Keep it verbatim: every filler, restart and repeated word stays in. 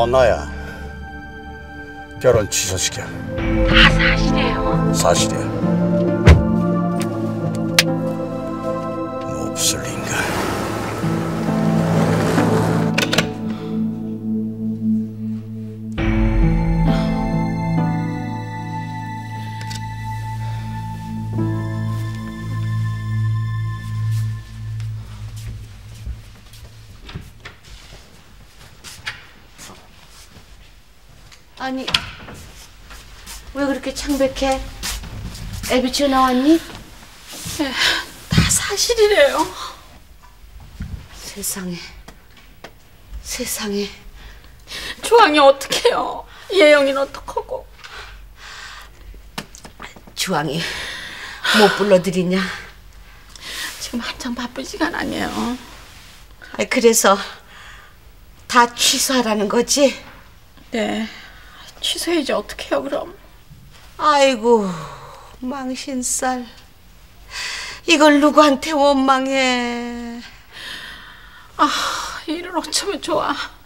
나야. 결혼 취소시켜. 다 사실이에요. 사실이야. 몹쓸 인간. 아니, 왜 그렇게 창백해? 애비치고 나왔니? 네, 다 사실이래요. 세상에, 세상에. 주황이 어떡해요? 예영이는 어떡하고? 주황이 못 불러드리냐? 지금 한창 바쁜 시간 아니에요. 아이, 그래서 다 취소하라는 거지? 네, 취소해야지 어떡해요 그럼? 아이고, 망신살. 이걸 누구한테 원망해? 아, 일을 어쩌면 좋아.